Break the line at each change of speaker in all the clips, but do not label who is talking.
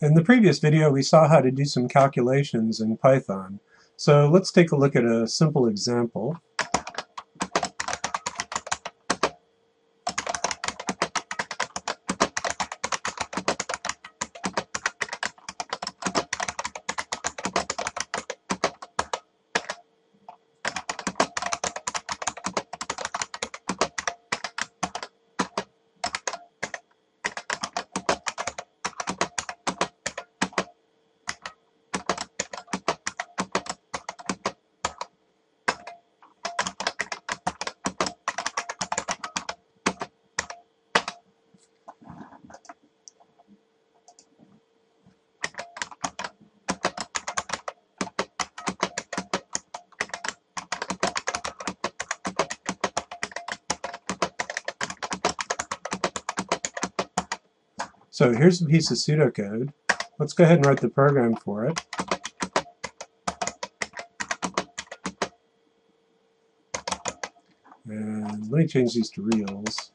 In the previous video, we saw how to do some calculations in Python. So let's take a look at a simple example. So here's a piece of pseudocode. Let's go ahead and write the program for it. And let me change these to reals.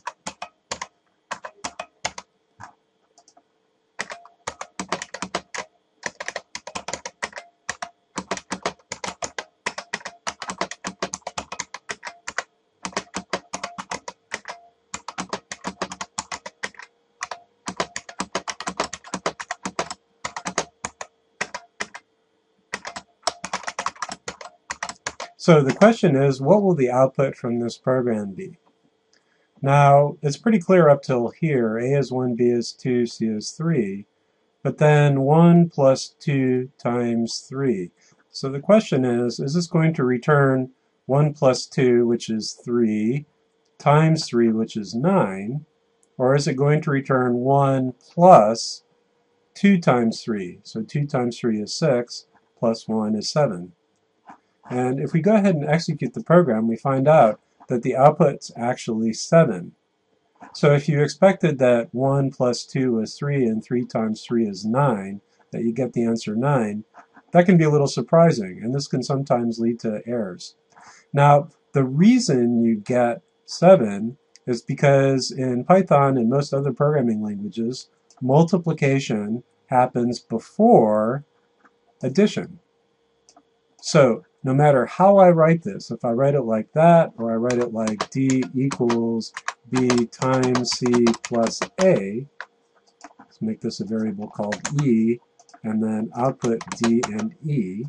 So the question is, what will the output from this program be? Now, it's pretty clear up till here. A is 1, B is 2, C is 3. But then 1 plus 2 times 3. So the question is this going to return 1 plus 2, which is 3, times 3, which is 9? Or is it going to return 1 plus 2 times 3? So 2 times 3 is 6, plus 1 is 7. And if we go ahead and execute the program, we find out that the output's actually 7. So if you expected that 1 plus 2 is 3 and 3 times 3 is 9, that you get the answer 9, that can be a little surprising, and this can sometimes lead to errors. Now, the reason you get 7 is because in Python and most other programming languages, multiplication happens before addition. So no matter how I write this, if I write it like that, or I write it like D equals B times C plus A, let's make this a variable called E, and then output D and E.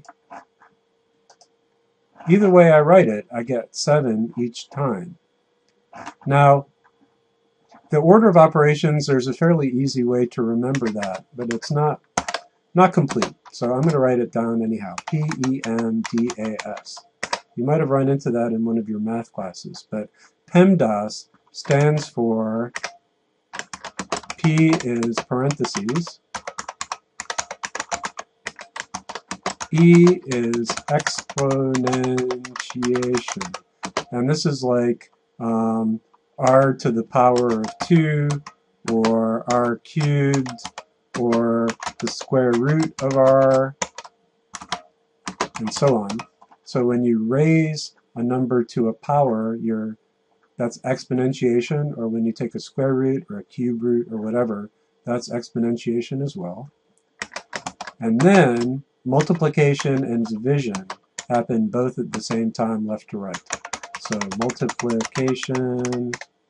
Either way I write it, I get 7 each time. Now, the order of operations, there's a fairly easy way to remember that, but it's not complete. So I'm going to write it down anyhow. PEMDAS. You might have run into that in one of your math classes, but PEMDAS stands for P is parentheses, E is exponentiation. And this is like r to the power of 2, or r cubed, or the square root of r, and so on. So when you raise a number to a power, that's exponentiation, or when you take a square root or a cube root or whatever, that's exponentiation as well. And then multiplication and division happen both at the same time, left to right. So multiplication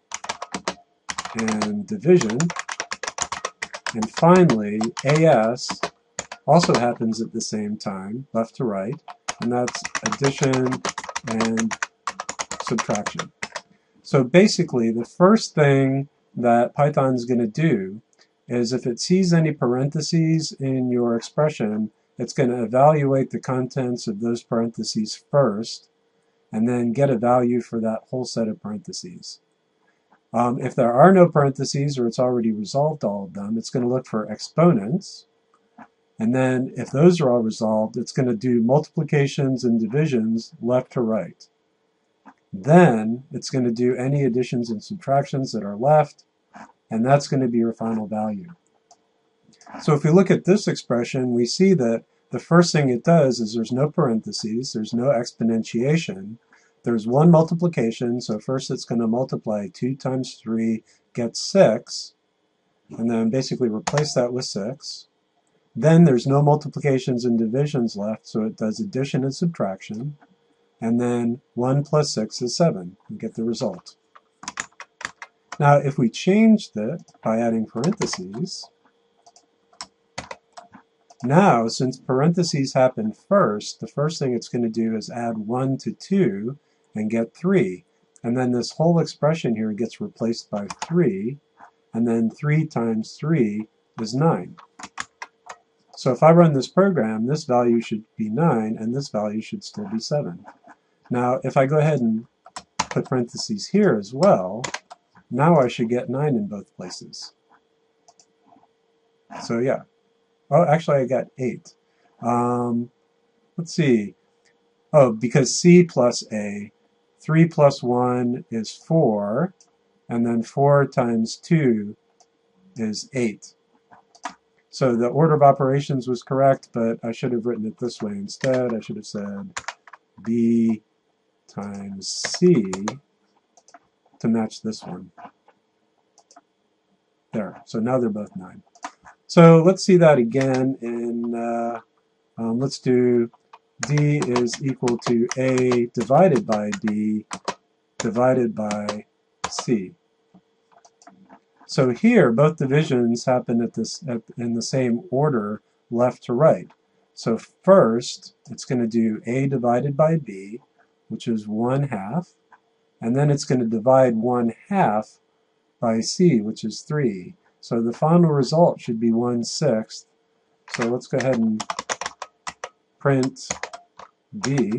and division. And finally, AS also happens at the same time, left to right, and that's addition and subtraction. So basically, the first thing that Python is going to do is if it sees any parentheses in your expression, it's going to evaluate the contents of those parentheses first, and then get a value for that whole set of parentheses. If there are no parentheses, or it's already resolved all of them, it's going to look for exponents. And then if those are all resolved, it's going to do multiplications and divisions left to right. Then it's going to do any additions and subtractions that are left, and that's going to be your final value. So if we look at this expression, we see that the first thing it does is there's no parentheses, there's no exponentiation, there's one multiplication, so first it's going to multiply 2 times 3 gets 6, and then basically replace that with 6. Then there's no multiplications and divisions left, so it does addition and subtraction. And then 1 plus 6 is 7. You get the result. Now, if we changed it by adding parentheses, now, since parentheses happen first, the first thing it's going to do is add 1 to 2 and get 3. And then this whole expression here gets replaced by 3, and then 3 times 3 is 9. So if I run this program, this value should be 9, and this value should still be 7. Now, if I go ahead and put parentheses here as well, now I should get 9 in both places. So yeah. Oh, actually I got 8. Let's see. Oh, because C plus A, 3 plus 1 is 4, and then 4 times 2 is 8. So the order of operations was correct, but I should have written it this way instead. I should have said B times C to match this one. There. So now they're both 9. So let's see that again in, let's do D is equal to A divided by B divided by C. So here, both divisions happen in the same order, left to right. So first, it's going to do A divided by B, which is 1/2, and then it's going to divide 1/2 by C, which is 3. So the final result should be 1/6. So let's go ahead and print B,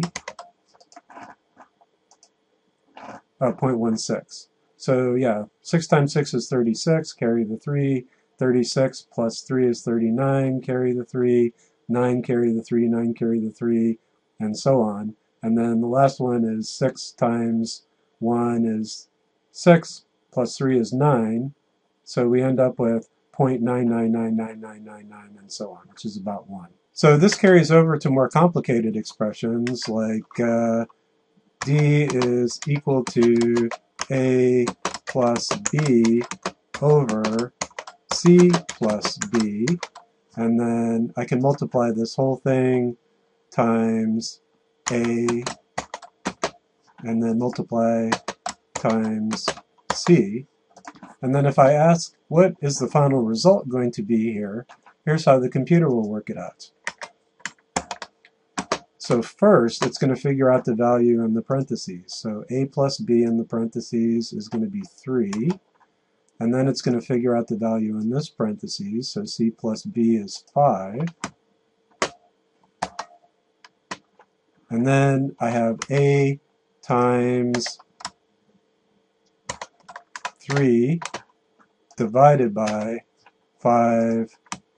0.16. So yeah, 6 times 6 is 36, carry the 3, 36 plus 3 is 39, carry the 3, 9 carry the 3, 9 carry the 3, and so on. And then the last one is 6 times 1 is 6, plus 3 is 9, so we end up with 0.9999999 and so on, which is about 1. So this carries over to more complicated expressions like D is equal to A plus B over C plus B, and then I can multiply this whole thing times A, and then multiply times C. And then if I ask what is the final result going to be here, here's how the computer will work it out. So first, it's going to figure out the value in the parentheses. So A plus B in the parentheses is going to be 3. And then it's going to figure out the value in this parentheses. So C plus B is 5. And then I have A times 3 divided by 5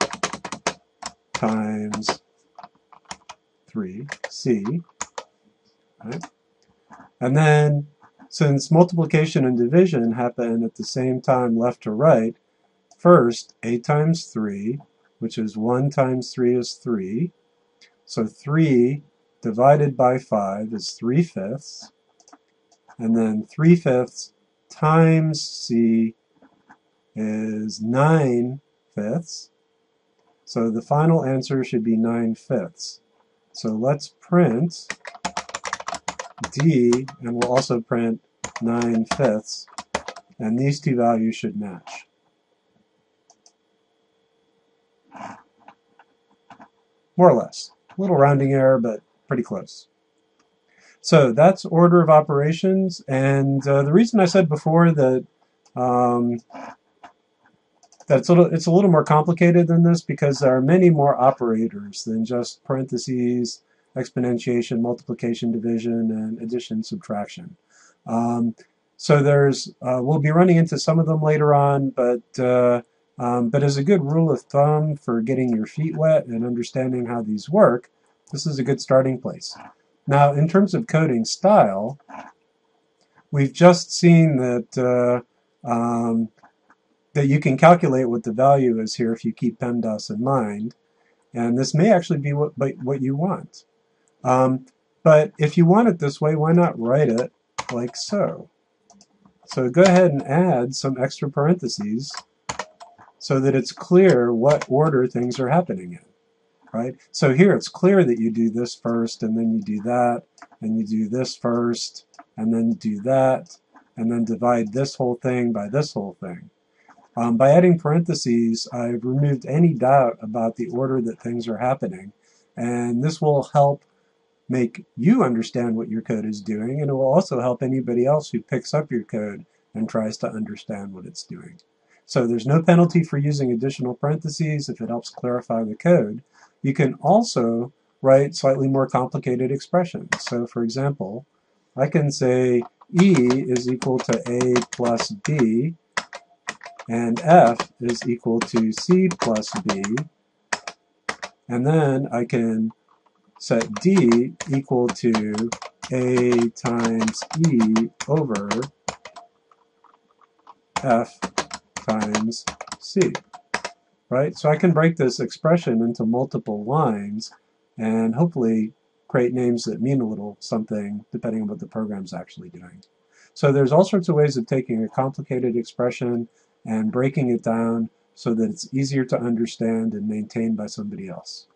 times 3, C, right? And then, since multiplication and division happen at the same time left to right, first, A times 3, which is 1 times 3 is 3, so 3 divided by 5 is 3/5, and then 3/5 times C is 9/5, so the final answer should be 9/5. So let's print D, and we'll also print 9/5, and these two values should match. More or less. A little rounding error, but pretty close. So that's order of operations, and the reason I said before that it's a little more complicated than this because there are many more operators than just parentheses, exponentiation, multiplication, division, and addition, subtraction. So there's we'll be running into some of them later on, but as a good rule of thumb for getting your feet wet and understanding how these work, this is a good starting place. Now, in terms of coding style, we've just seen that that you can calculate what the value is here if you keep PEMDAS in mind, and this may actually be what you want. But if you want it this way, why not write it like so? So go ahead and add some extra parentheses so that it's clear what order things are happening in, right? So here it's clear that you do this first, and then you do that, and you do this first, and then you do that, and then divide this whole thing by this whole thing. By adding parentheses, I've removed any doubt about the order that things are happening, and this will help make you understand what your code is doing, and it will also help anybody else who picks up your code and tries to understand what it's doing. So there's no penalty for using additional parentheses if it helps clarify the code. You can also write slightly more complicated expressions. So for example, I can say E is equal to A plus B, and F is equal to C plus B, and then I can set D equal to A times E over F times C, right? So I can break this expression into multiple lines and hopefully create names that mean a little something depending on what the program's actually doing. So there's all sorts of ways of taking a complicated expression and breaking it down so that it's easier to understand and maintained by somebody else.